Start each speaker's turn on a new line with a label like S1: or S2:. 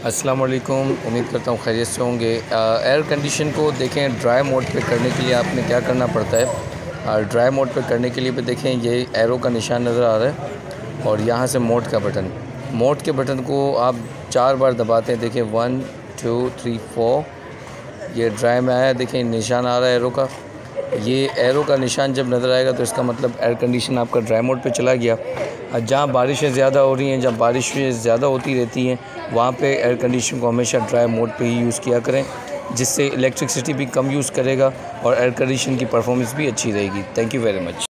S1: अस्सलाम वालेकुम। उम्मीद करता हूँ खैरियत से होंगे। एयर कंडीशन को देखें ड्राई मोड पे करने के लिए आपने क्या करना पड़ता है। ड्राई मोड पे करने के लिए भी देखें ये एरो का निशान नज़र आ रहा है और यहाँ से मोड का बटन, मोड के बटन को आप 4 बार दबाते हैं। देखें 1 2 3 4 ये ड्राई में आया। देखें निशान आ रहा है एरो का। ये एरो का निशान जब नज़र आएगा तो इसका मतलब एयर कंडीशन आपका ड्राई मोड पे चला गया। जहाँ बारिशें ज़्यादा हो रही हैं, जहाँ बारिशें ज़्यादा होती रहती हैं, वहाँ पे एयर कंडीशन को हमेशा ड्राई मोड पे ही यूज़ किया करें, जिससे इलेक्ट्रिसिटी भी कम यूज़ करेगा और एयर कंडीशन की परफॉर्मेंस भी अच्छी रहेगी। Thank you very much.